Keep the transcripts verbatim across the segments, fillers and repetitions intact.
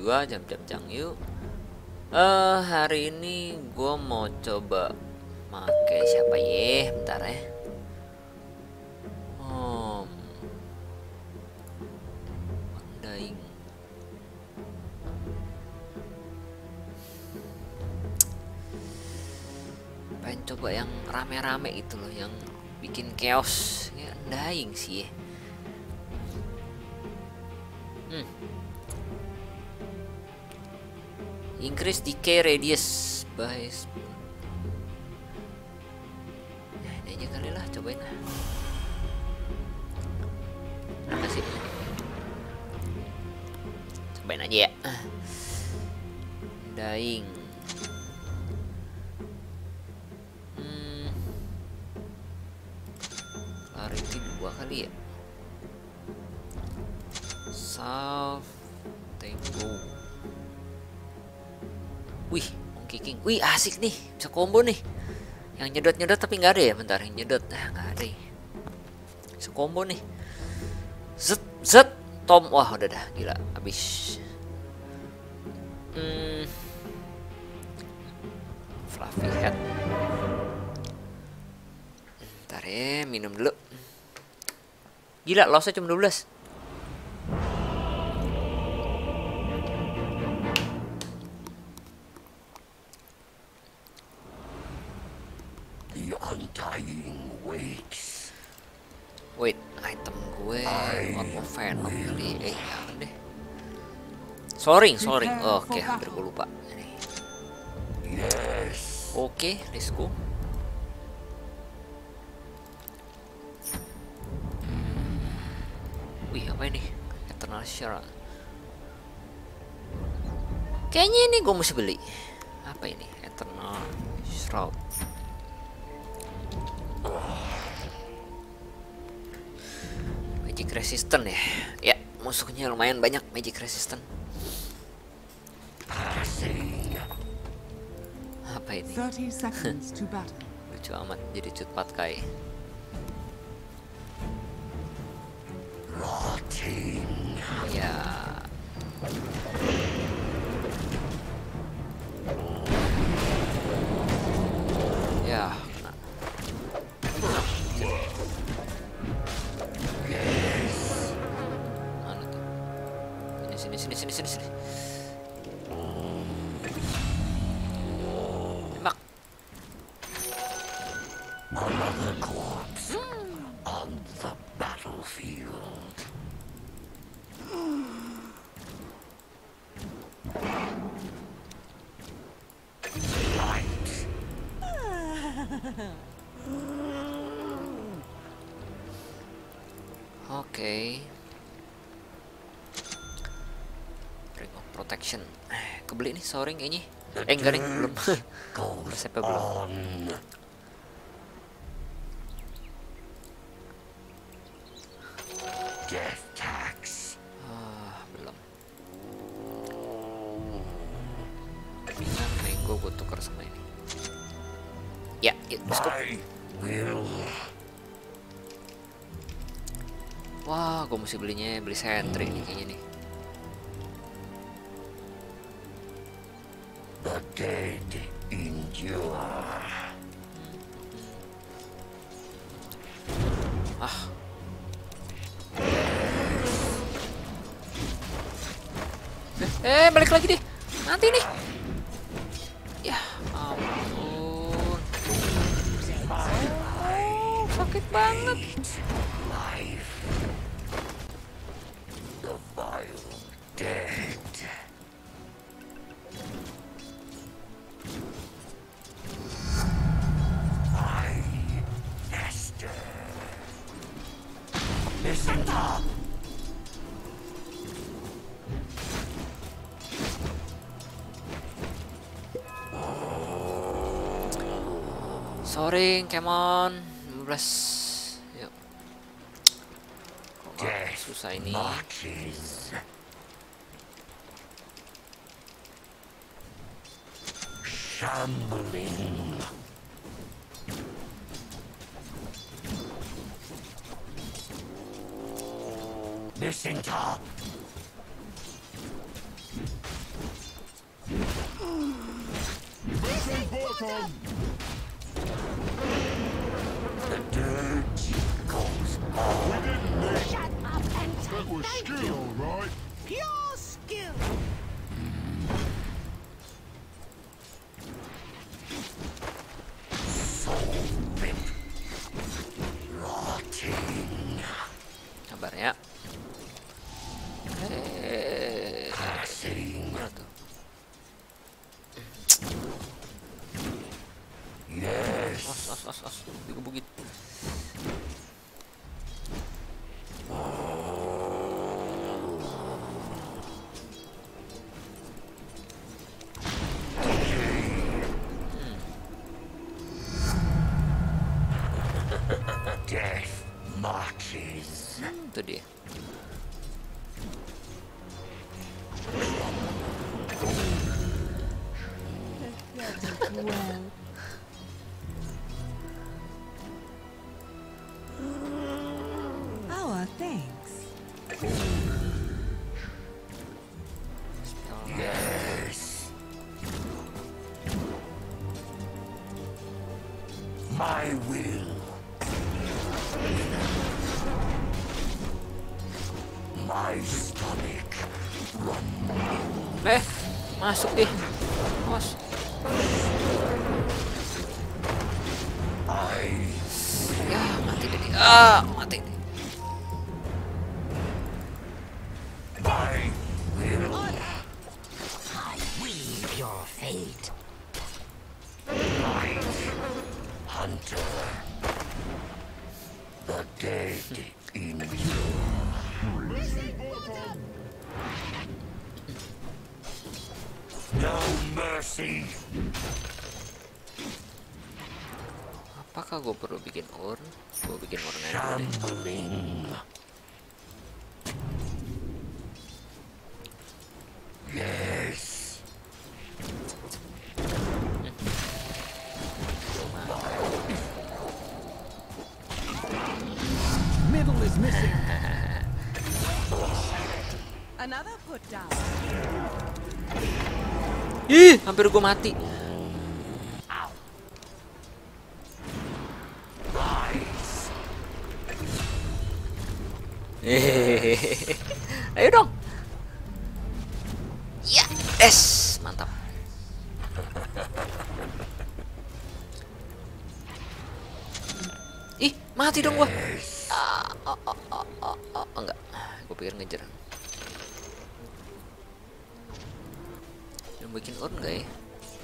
juga jam-jam yuk. Eh hari ini gue mau coba pakai siapa ya? Bentar ya. Hmm. Undying. Pengen coba yang rame-rame itu loh, yang bikin chaos. Ya, Undying sih ya. Hmm. Increase decay radius by. Nah, ini aja kali lah, cobain lah. Apa sih? Cobain aja ya. Dying. Hmm. Clarity dua kali ya. South Tango. Wih, Monkey King. Wih, asik nih. Bisa combo nih. Yang nyedot-nyedot tapi nggak ada ya. Bentar, yang nyedot. Nah, nggak ada ya. Bisa combo nih. Zet, zet. Tom. Wah, udah dah. Gila. Habis. Hmm. Fluffy Head. Bentar ya, minum dulu. Gila, lossnya cuma dua belas. Wait, item gue Orb of Venom kali. Eh, jangan deh. Soaring, soaring. Oh, oke, okay, hampir gue lupa. Oke, okay, let's go. Wih, apa ini? Eternal Shroud. Kayaknya ini gue mesti beli. Apa ini? Eternal Shroud. Magic resistant ya. Ya, musuhnya lumayan banyak magic resistant. Apa ini? Lucu amat jadi cut patkai. Ya. Ya, kena. Mana tuh? Sini sini sini sini sini. Tembak. Another corpse on the battlefield. Light. Oke. Okay. Ring of Protection. Eh, kebeli nih soaring kayaknya. Eh enggak nih, belum. Resepnya belum. Death tax. Ah, belum. Mango gue tukar sama ini. Ya, yuk, let's go. Wah, gue mesti belinya beli sentry nih kayaknya nih. The dead endure. Ah. Eh, eh, balik lagi deh. Nanti nih. Ya, ampun. Oh, sakit banget. Life. The vile dead. I, Esther. Listen up. Soaring, come on. lima belas. Yuk. Kok susah ini. Marches. Shambling. Listen up. The dirge goes on. Shut up and take That was thank skill, you. all right. Pure skill. Soul rip. Rotting. Sabar ya. Eh, Passing. mana tuh? Yes. Os, os, os, os. Digebugin. Death marches. Itu dia. Well, our thanks. Yes. My will. My stomach. Eh, masuk deh. Awas. I Ya, mati deh. dia. Ah, mati deh. my will. I weave your fate. Night hunter. The dead in you. No mercy. Apakah gue perlu bikin urn? Gue bikin urnnya dulu deh. Shambling. Yes. Middle is missing. Another put down. Ih, hampir gue mati. Rise. Hehehe. Ayo dong. Ya, es, mantap. Ih, mati dong gua. Ah, ah, ah, ah, ah, ah. Enggak, gue pikir ngejar. Yang bikin urn enggak ya?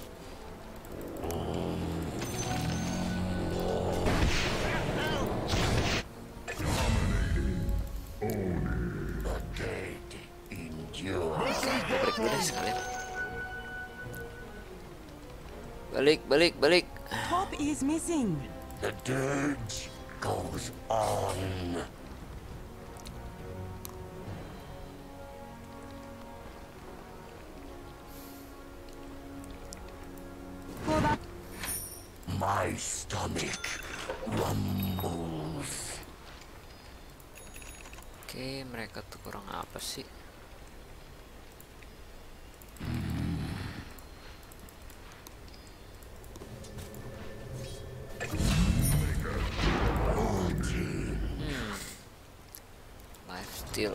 The dead endure. Gue break dulu deh sekalian. Balik, balik, balik. Top is missing. The dirge goes on. For the My stomach rumbles. Oke, mereka tuh kurang apa sih? Hmm. Life steal.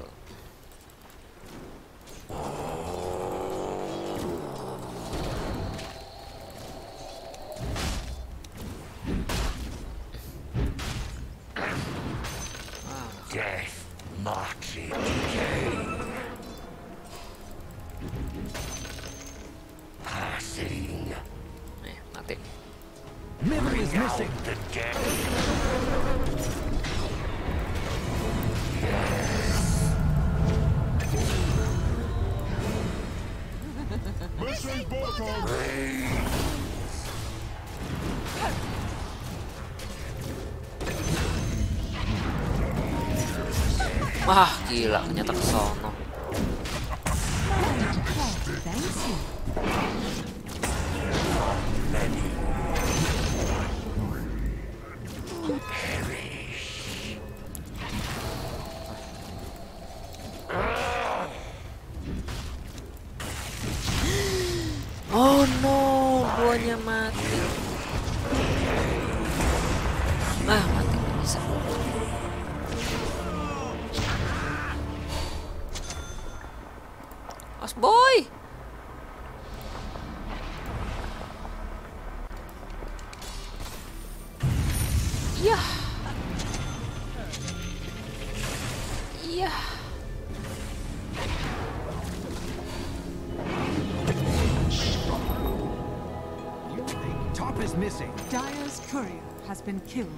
Death marching decay. Passing. Nih, mati. Middle is missing. The dead. Mission bottom. Wah, gila, ternyata kesono. thanks you. Oh no, gua Semuanya mati. Ah, mati bisa. Os boy. Iya. Iya. Top is missing. Dire's courier has been killed.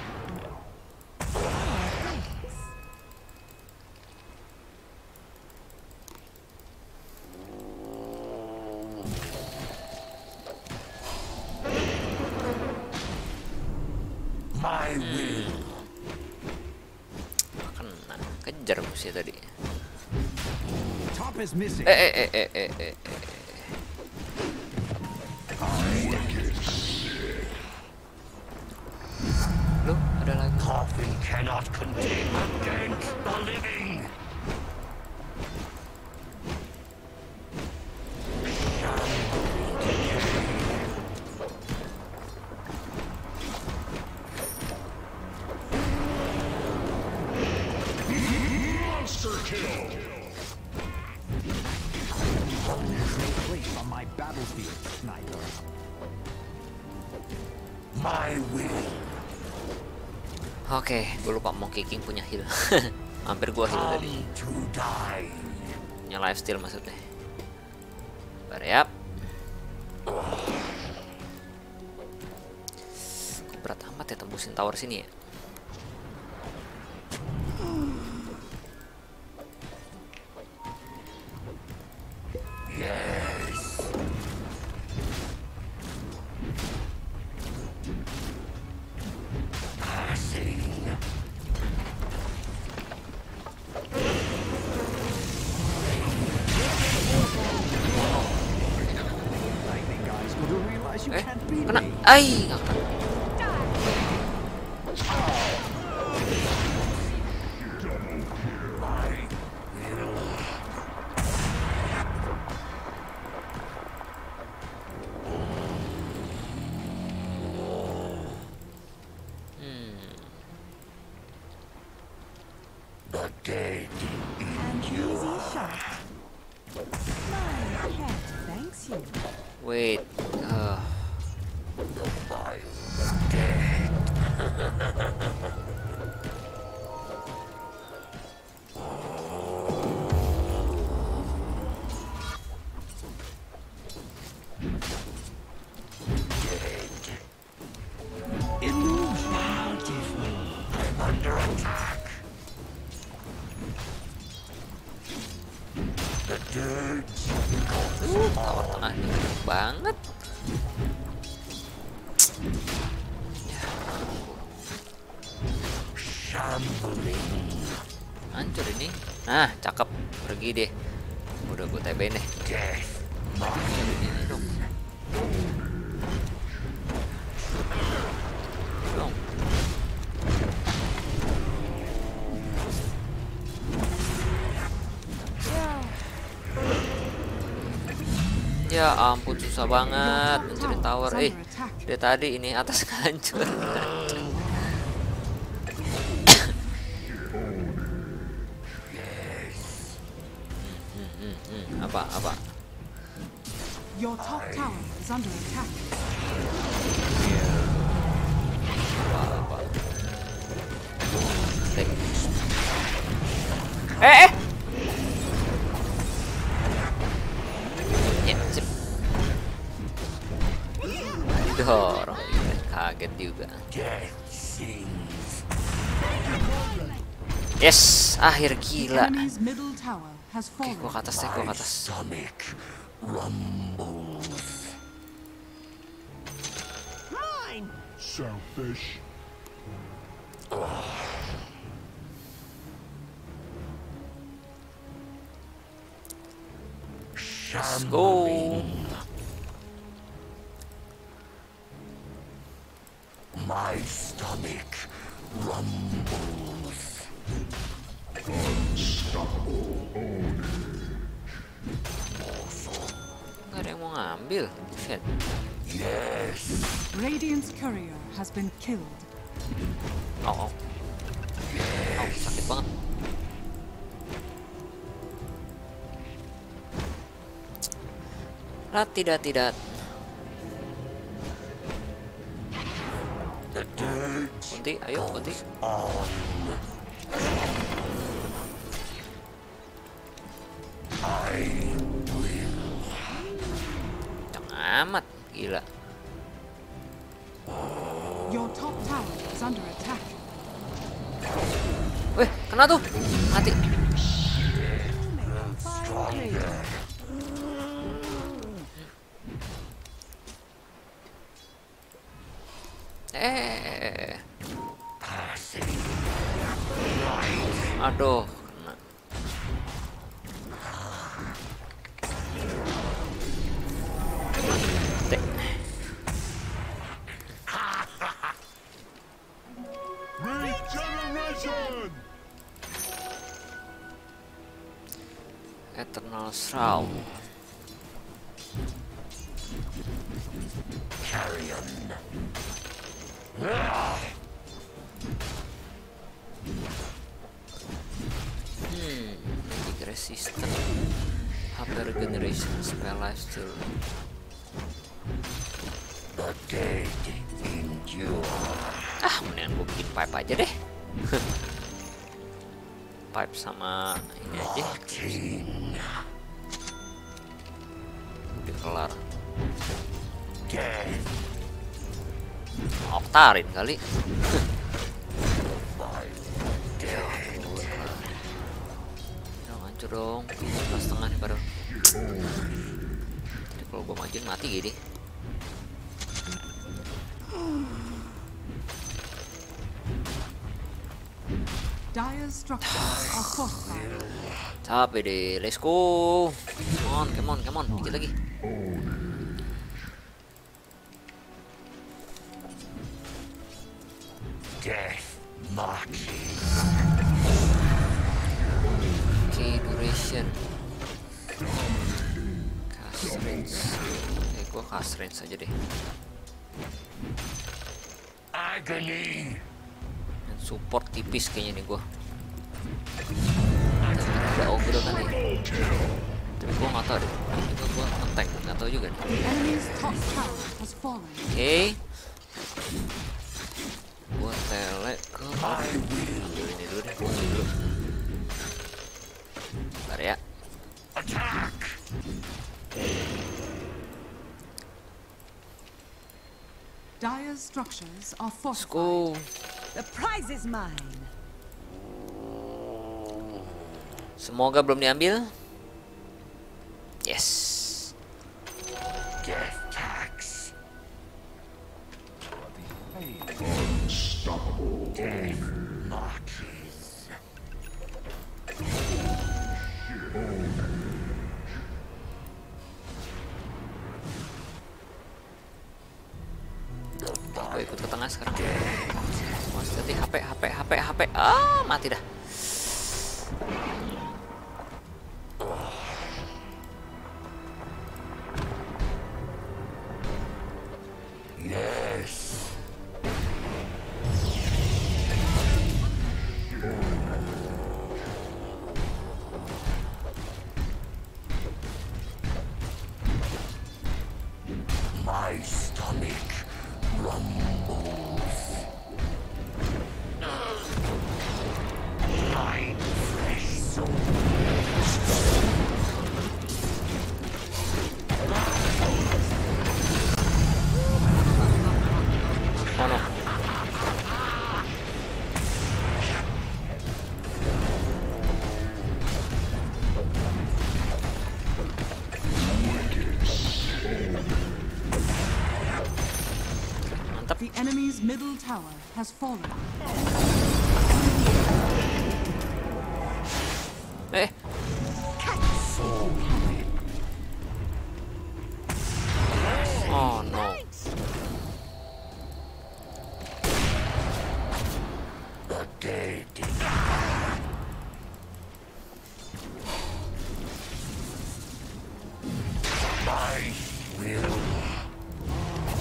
My will. Kena kejar musuh tadi. Top is missing. Eh eh eh eh eh eh. eh. Loh, ada lagi. Coffin cannot contain against the living. Monster kill. Place on my battlefield, sniper. My will. Oke, gue lupa Monkey King punya heal. Hampir gua heal tadi. Come to die. Punya lifesteal maksudnya. Barep. Kok berat amat ya tembusin tower sini ya? Yes. Passing. Lightning guys, but you realize you Eh, can't beat kena. me. Ai, nggak kena. The dead. An easy shot. My pet thanks you. Wait. Uh, The vile dead. Dead. Illusion. I'm under attack. The dirt. tower tengah ini banyak banget. Shambling. Hancur ini. Nah, cakep. Pergi deh. Udah gue T B nih. Death. Ini dong. Dong. Ya ampun susah banget mencuri tower. Eh, dari tadi ini atas hancur. Hmm, hmm, apa apa? Your top tower is under attack. Apa apa? Eh eh. Ya, sip. Dorong, kaget juga. Death sings. Yes, akhir The gila. enemy's middle tower has Oke, fallen. gua ke atas deh, gua ke My atas. stomach rumbles. Mine! Selfish. Let's go. My stomach rumbles. Nggak ada yang mau ngambil. Shit. Radiant's courier has been killed. Oh, oh. Oh, sakit banget. Ah, tidak, tidak. Kunti, ayo Kunti. Jangan amat, gila. Your top tower is under attack. Weh, kena tuh. Mati. Eh. Aduh, kena. Dek. Regeneration! Eternal Shroud. Hmm, magic resistant, H P regeneration, spell life steal. Ah, mendingan gue bikin pipe aja deh. Pipe sama ini aja. Udah kelar. Oktarin kali. Dong, hancur dong. Sebelah setengah nih baru. Jadi kalau gue majuin mati gini. Dire's structures are fortified. Capek deh, let's go. Come on, come on, come on, dikit lagi. Death marches. Okay, duration. Cast range. Eh, gua cast range aja deh. Agony. Dan support tipis kayaknya nih gua. Ada ogre kan nih. Tapi gua nggak tahu deh. Juga gua nge-tank, nggak tahu juga nih. Enemy's top tower has fallen. Oke. Gua tele ke ambil ini dulu deh, ini dulu. Bentar ya. Attack. Dire's structures are Let's fortified. go. The prize is mine. Semoga belum diambil. Yes. Death tax. Death marches. Gue ikut ke tengah sekarang. Mas hati H P, H P, H P, H P. Ah, mati dah. Yes. My stomach rumbles. My fresh soul. Oh no. Mantap. The enemy's middle tower has fallen. Eh, oh no. The dead. My will.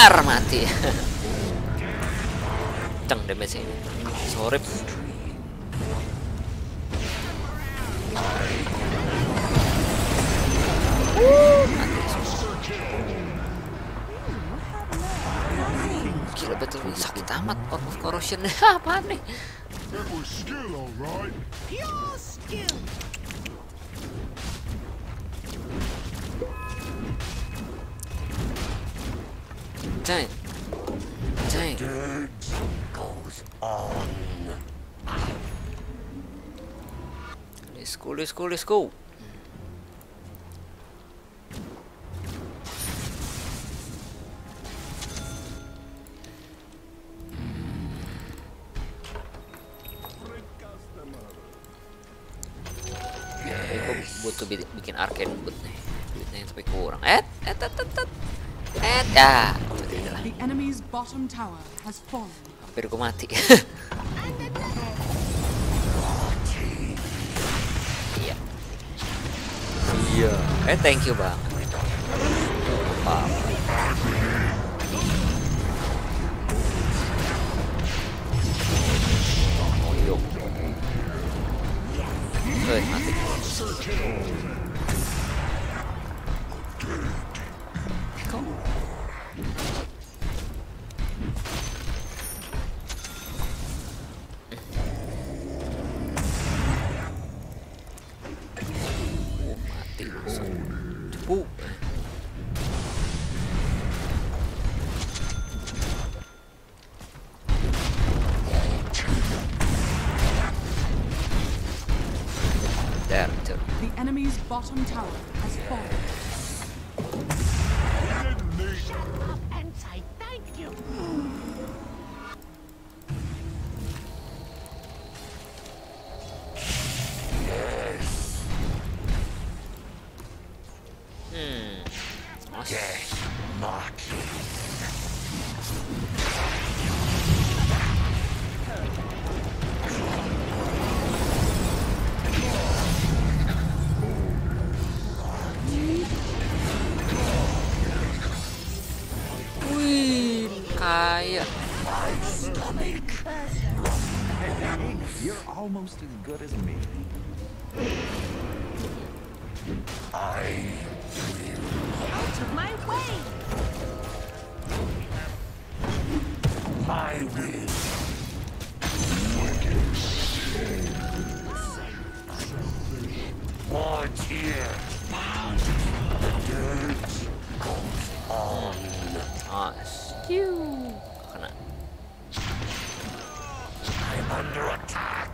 Dar mati. Ceng damage ini. Sorry. Gila betul sakit amat Orb of Corrosion. Apaan nih? That was skill, alright. Pure skill. Ceng. Ceng. Goes on. Let's go, let's go, let's go. Butuh bikin arcane boot nih, duitnya tapi kurang. Eh, eh, eh, eh, eh, ya. The enemy's bottom tower has fallen. Hampir gue mati. Iya. Iya. Eh, thank you bang. Apa? Oh, yuk. Eh, mati. Mati langsung. Cepu. There, there. The enemy's bottom tower has fallen. And say thank you. Hmm. Death marches. Wih, kaya. You're almost as good as me. Out of my way. My will. More tear. Dirt goes on. Ah, stew. Kena. I'm under attack.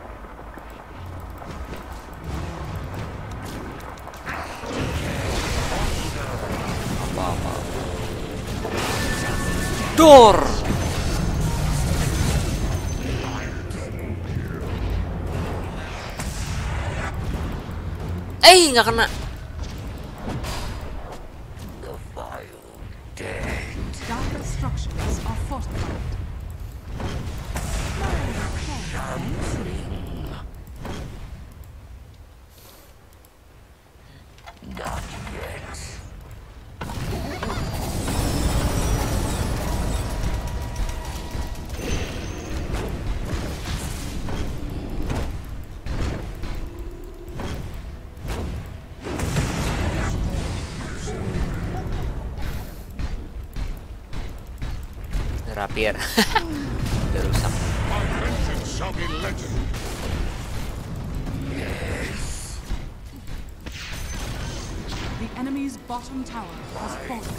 Apa-apa. Dor. Eh, nggak kena. The vile dead. Dire structures are fortified. Not yet. Rapier. Udah rusak. My vengeance shall be legend. The enemy's bottom tower has fallen.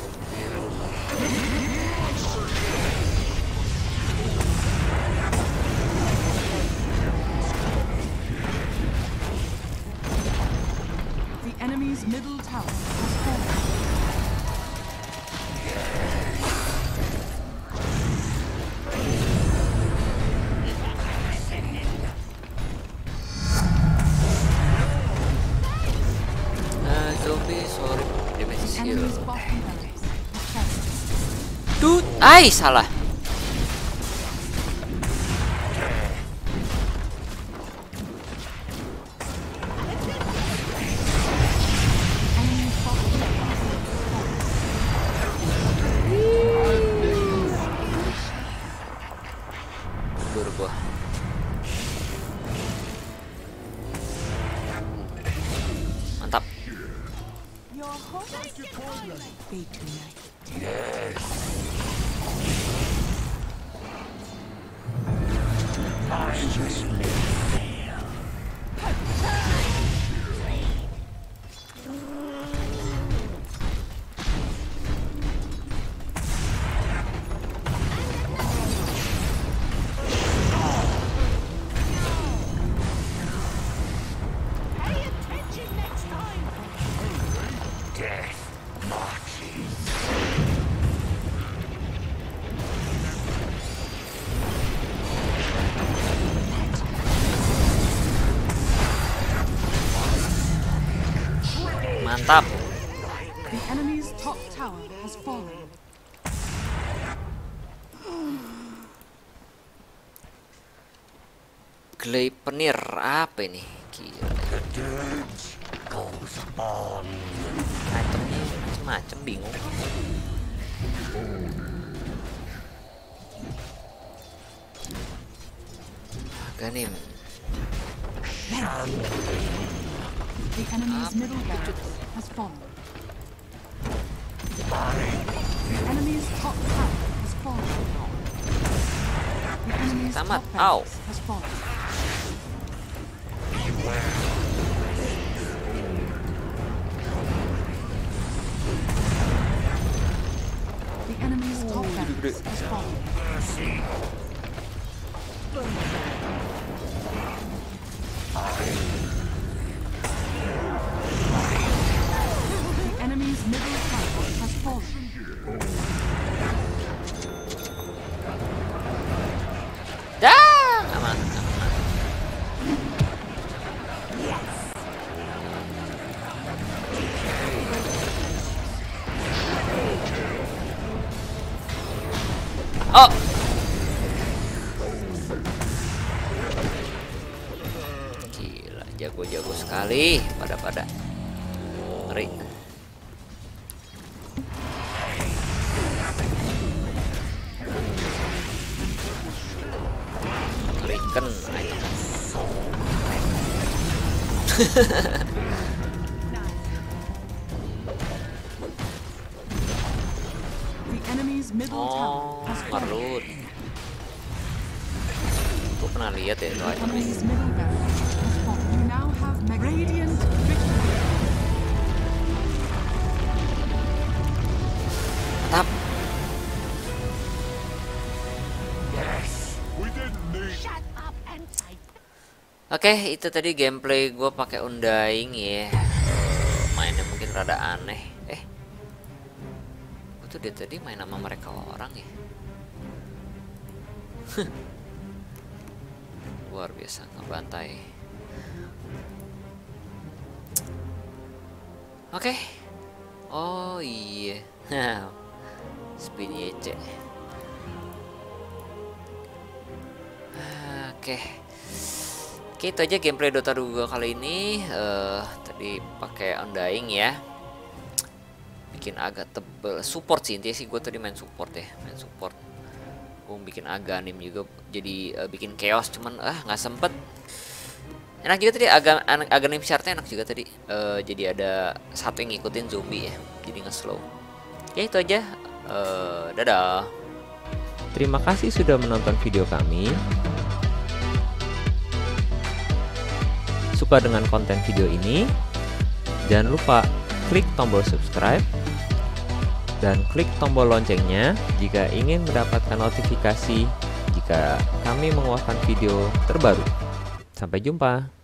The enemy's middle tower has fallen. Ah, zombie, sorry. Damage The skill. enemy's bottom barracks has fallen. Dude, ay salah. Enemy's bottom tower has fallen. Fade tonight. Pay attention next time. Death marches. Mantap. The enemy's top tower has fallen. Gleipnir apa ini? Gila. The dirge goes on. Itemnya macem-macem, bingung. Ganim. The enemy's middle barracks has fallen. The enemy's top tower has fallen. The enemy's Tamat. top Ow. barracks has fallen. The enemy's top barracks has fallen. The enemy's middle tower has fallen. Dah, aman, aman. Oh. Gila, jago-jago sekali pada-pada. Ngeri. Ngerikan. The enemy's middle Oh, tower has fallen. ngerut. Gue pernah lihat ya itu The itemnya. enemy's middle barracks has fallen. You now have Mega Radiant victory. Mantap. We didn't need Shut up and say Oke, itu tadi gameplay gue pakai Undying ya. Eh, mainnya mungkin rada aneh. Eh, gue tuh dari tadi main sama mereka orang ya. Luar biasa ngebantai. Oke. Oh iya. Spin Y C. Oke. Oke, itu aja gameplay Dota dua kali ini. Uh, tadi pakai Undying ya. Bikin agak tebel. Support sih intinya sih, gue tadi main support ya, main support. Gue bikin Aghanim juga, jadi uh, bikin chaos, cuman ah nggak sempet. Enak juga tadi, Aga, Aghanim shardnya enak juga tadi. Uh, jadi ada satu yang ngikutin zombie ya, jadi nge-slow. Ya itu aja. Uh, dadah. Terima kasih sudah menonton video kami. Suka dengan konten video ini? Jangan lupa klik tombol subscribe dan klik tombol loncengnya jika ingin mendapatkan notifikasi jika kami mengeluarkan video terbaru. Sampai jumpa.